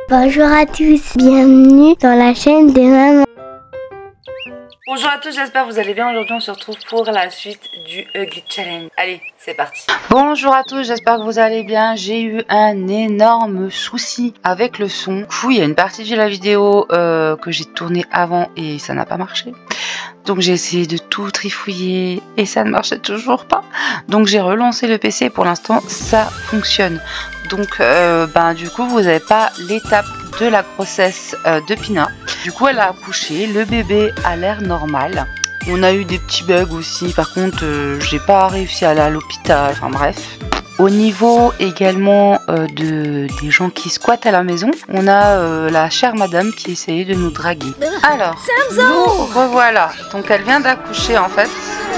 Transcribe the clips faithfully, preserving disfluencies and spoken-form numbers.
Bonjour à tous, bienvenue dans la chaîne des mamans. Bonjour à tous, j'espère que vous allez bien. Aujourd'hui on se retrouve pour la suite du Ugly Challenge. Allez, c'est parti. Bonjour à tous, j'espère que vous allez bien. J'ai eu un énorme souci avec le son. Du coup, il y a une partie de la vidéo euh, que j'ai tournée avant et ça n'a pas marché. Donc j'ai essayé de tout trifouiller et ça ne marchait toujours pas. Donc j'ai relancé le P C et pour l'instant ça fonctionne. Donc euh, ben, du coup vous n'avez pas l'étape de la grossesse euh, de Pina. Du coup elle a accouché, le bébé a l'air normal. On a eu des petits bugs aussi, par contre euh, j'ai pas réussi à aller à l'hôpital, enfin bref. Au niveau également euh, de, des gens qui squattent à la maison, on a euh, la chère madame qui essayait de nous draguer. Alors, nous revoilà. Donc elle vient d'accoucher en fait.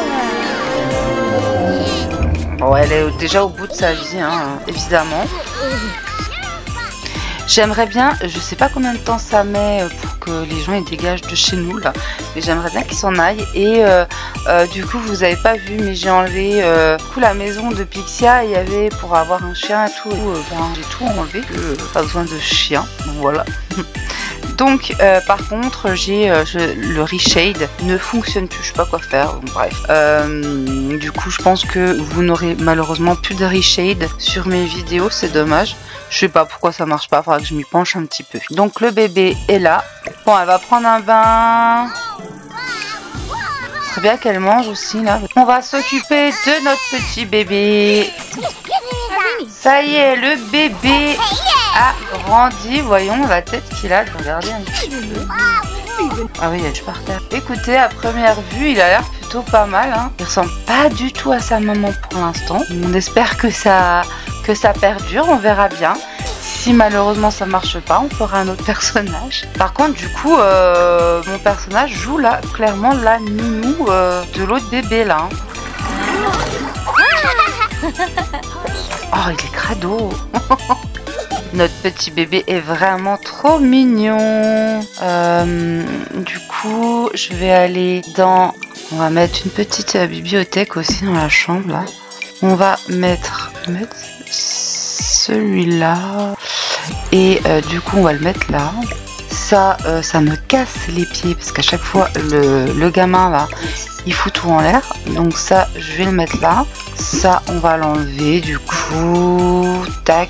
Bon, elle est déjà au bout de sa vie, hein, évidemment. J'aimerais bien, je sais pas combien de temps ça met pour que les gens ils dégagent de chez nous là, mais j'aimerais bien qu'ils s'en aillent. Et euh, euh, du coup vous avez pas vu, mais j'ai enlevé euh, du coup la maison de Pixia. Il y avait pour avoir un chien et tout, et, euh, ben, j'ai tout enlevé, euh, pas besoin de chien, voilà. Donc euh, par contre j'ai euh, le reshade ne fonctionne plus, je sais pas quoi faire, donc, bref. Euh, du coup je pense que vous n'aurez malheureusement plus de reshade sur mes vidéos, c'est dommage. Je sais pas pourquoi ça marche pas, il faudra que je m'y penche un petit peu. Donc le bébé est là. Bon, elle va prendre un bain. C'est bien qu'elle mange aussi là. On va s'occuper de notre petit bébé. Ça y est, le bébé a grandi. Voyons la tête qu'il a. Regardez un petit peu. Ah oui, il est par terre. Écoutez, à première vue, il a l'air plutôt pas mal. Hein. Il ressemble pas du tout à sa maman pour l'instant. On espère que ça, que ça perdure. On verra bien. Si malheureusement ça marche pas, on fera un autre personnage. Par contre, du coup, euh, mon personnage joue là clairement la nounou euh, de l'autre bébé là. Hein. Oh, il est crado. Notre petit bébé est vraiment trop mignon. Euh, du coup, je vais aller dans... On va mettre une petite euh, bibliothèque aussi dans la chambre, là. On va mettre, mettre celui-là. Et euh, du coup, on va le mettre là. Ça, euh, ça me casse les pieds parce qu'à chaque fois, le, le gamin, là, il fout tout en l'air. Donc ça, je vais le mettre là. Ça, on va l'enlever. Du coup, tac.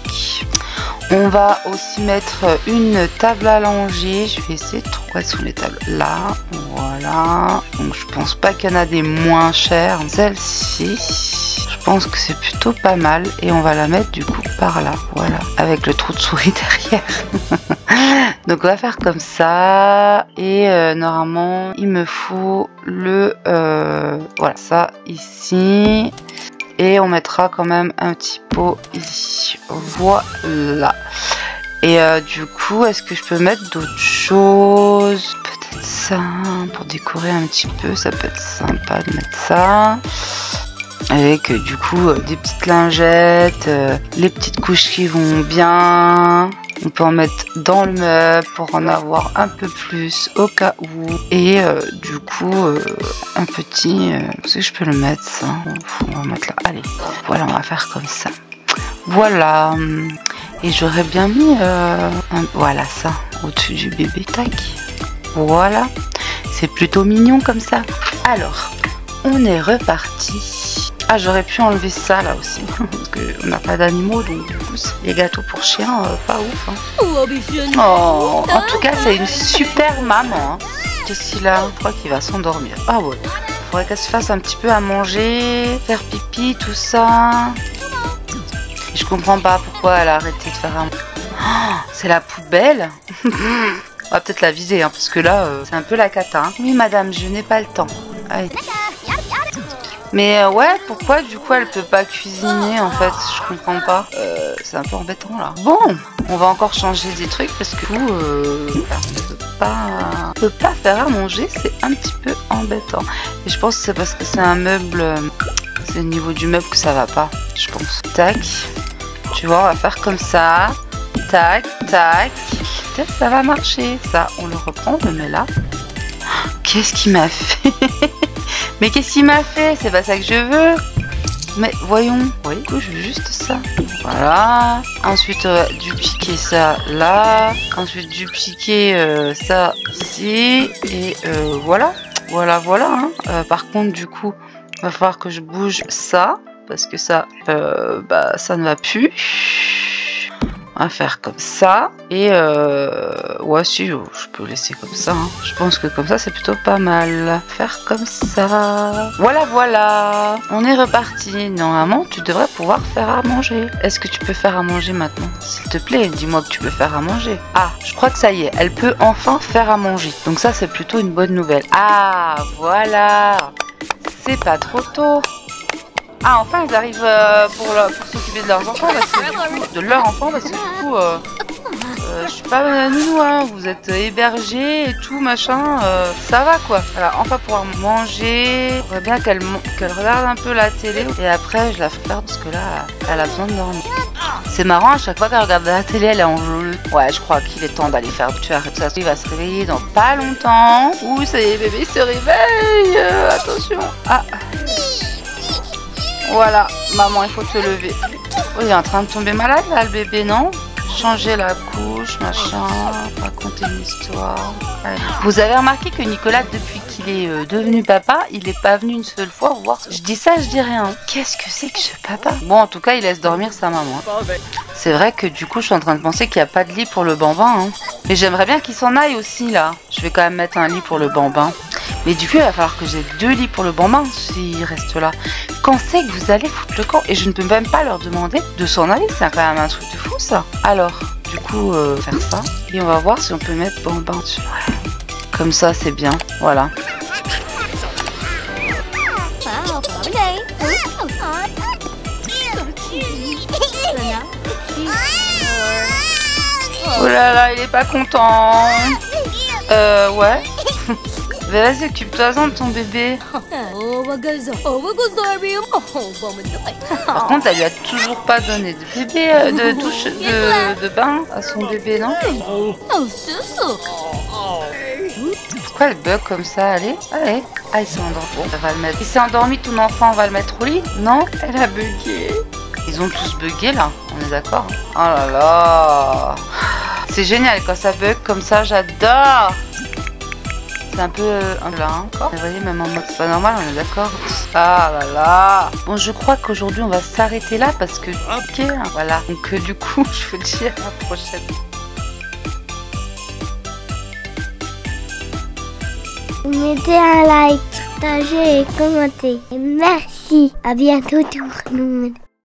On va aussi mettre une table à langer. Je vais essayer de trouver où sont les tables. Là, voilà. Donc je pense pas qu'il y en a des moins chères. Celle-ci, je pense que c'est plutôt pas mal. Et on va la mettre du coup par là. Voilà. Avec le trou de souris derrière. Donc on va faire comme ça. Et euh, normalement, il me faut le... Euh, voilà, ça ici. Et on mettra quand même un petit pot ici. Voilà. Et euh, du coup, est-ce que je peux mettre d'autres choses? Peut-être ça, pour décorer un petit peu. Ça peut être sympa de mettre ça. Avec euh, du coup euh, des petites lingettes, euh, les petites couches qui vont bien. On peut en mettre dans le meuble pour en avoir un peu plus au cas où. Et euh, du coup, euh, un petit... Euh, est-ce que je peux le mettre ça? On va mettre là. Allez, voilà, on va faire comme ça. Voilà. Et j'aurais bien mis... Euh, un, voilà ça, au-dessus du bébé. Tac. Voilà. C'est plutôt mignon comme ça. Alors, on est reparti. Ah, j'aurais pu enlever ça là aussi, parce qu'on n'a pas d'animaux, donc du coup, les gâteaux pour chiens, euh, pas ouf. Hein. Oh, en tout cas, c'est une super maman. Hein. Qu'est-ce qu'il a? Je crois qu'il va s'endormir. Ah ouais. Il faudrait qu'elle se fasse un petit peu à manger, faire pipi, tout ça. Et je comprends pas pourquoi elle a arrêté de faire un... Oh, c'est la poubelle. On va peut-être la viser, hein, parce que là, euh, c'est un peu la cata. Hein. Oui, madame, je n'ai pas le temps. Allez. Mais euh, ouais, pourquoi du coup elle peut pas cuisiner en fait? Je comprends pas. Euh, c'est un peu embêtant là. Bon, on va encore changer des trucs parce que euh, on ne peut pas, on peut pas faire à manger, c'est un petit peu embêtant. Et je pense que c'est parce que c'est un meuble, euh, c'est au niveau du meuble que ça va pas, je pense. Tac, tu vois, on va faire comme ça. Tac, tac. Peut-être ça va marcher. Ça, on le reprend, on le met là. Qu'est-ce qu'il m'a fait? Mais qu'est-ce qu'il m'a fait? C'est pas ça que je veux. Mais voyons. Oui, du coup, je veux juste ça. Voilà. Ensuite, euh, du piquer ça là. Ensuite, du piquer euh, ça ici. Et euh, voilà. Voilà, voilà. Hein. Euh, par contre, du coup, il va falloir que je bouge ça. Parce que ça, euh, bah, ça ne va plus. On va faire comme ça. Et euh, ouais, si, je peux laisser comme ça. Hein. Je pense que comme ça, c'est plutôt pas mal. Faire comme ça. Voilà, voilà. On est reparti. Normalement, tu devrais pouvoir faire à manger. Est-ce que tu peux faire à manger maintenant? S'il te plaît, dis-moi que tu peux faire à manger. Ah, je crois que ça y est. Elle peut enfin faire à manger. Donc ça, c'est plutôt une bonne nouvelle. Ah, voilà. C'est pas trop tôt. Ah, enfin ils arrivent euh, pour, pour s'occuper de leurs enfants, parce que, du coup, de leur enfant, parce que du coup, euh, euh, je suis pas nounou, hein, vous êtes hébergés et tout, machin, euh, ça va quoi. Elle va enfin pouvoir manger, il faudrait bien qu'elle qu'elle regarde un peu la télé, et après je la ferai faire parce que là, elle a besoin de dormir. C'est marrant, à chaque fois qu'elle regarde la télé, elle est en jeu. Ouais, je crois qu'il est temps d'aller faire du faire. Ça, il va se réveiller dans pas longtemps. Ouh, ça y est, bébé se réveille, euh, attention. Ah. Voilà, maman, il faut te lever. Oh, il est en train de tomber malade là, le bébé, non? Changer la couche, machin, raconter une histoire. Allez. Vous avez remarqué que Nicolas, depuis qu'il est euh, devenu papa, il n'est pas venu une seule fois voir. Je dis ça, je dis rien. Qu'est-ce que c'est que ce papa? Bon, en tout cas, il laisse dormir sa maman. C'est vrai que du coup, je suis en train de penser qu'il n'y a pas de lit pour le bambin. Hein. Mais j'aimerais bien qu'il s'en aille aussi là. Je vais quand même mettre un lit pour le bambin. Mais du coup, il va falloir que j'ai deux lits pour le bambin s'il reste là. Quand c'est que vous allez foutre le camp? Et je ne peux même pas leur demander de s'en aller. C'est quand même un truc de fou, ça. Alors, du coup, euh, faire ça. Et on va voir si on peut mettre bambin dessus. Ouais. Comme ça, c'est bien. Voilà. Oh là là, il est pas content. Euh, ouais. Mais vas-y, occupe-toi-en de ton bébé. Par contre, elle lui a toujours pas donné de bébé, euh, de douche, de, de bain à son bébé, non? Pourquoi elle bug comme ça? Allez, allez. Ah, il s'est endormi. Bon, on va le mettre. Il s'est endormi, ton enfant, on va le mettre au lit? Non? Elle a bugué. Ils ont tous bugué là, on est d'accord? Oh là là. C'est génial quand ça bug comme ça, j'adore. C'est un peu euh, un là encore. Vous voyez, même en mode c'est pas normal, on est d'accord. Ah là là. Bon, je crois qu'aujourd'hui on va s'arrêter là parce que ok, hein, voilà. Donc euh, du coup, je vous dis à la prochaine. Mettez un like, partagez et commentez. Et merci. À bientôt tout le monde.